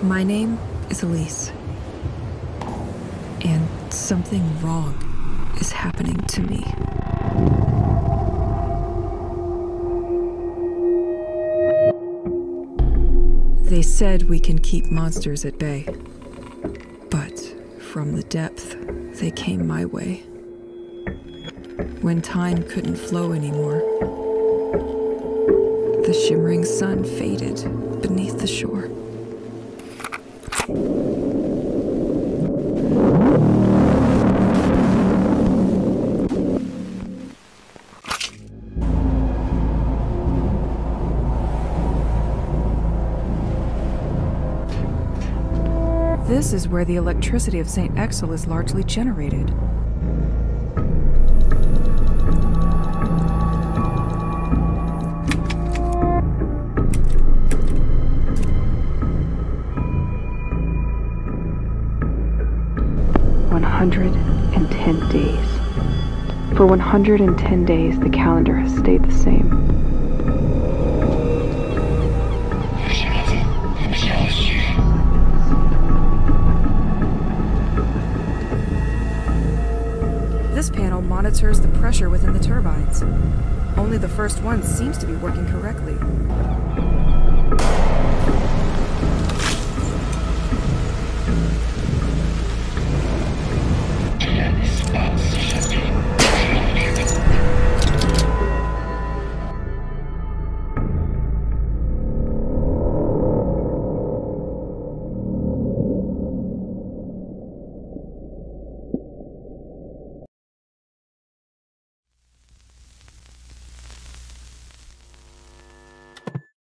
My name is Elise. And something wrong is happening to me. They said we can keep monsters at bay. But from the depth, they came my way. When time couldn't flow anymore, the shimmering sun faded beneath the shore. This is where the electricity of St. Exil is largely generated. For 110 days, the calendar has stayed the same. This panel monitors the pressure within the turbines. Only the first one seems to be working correctly.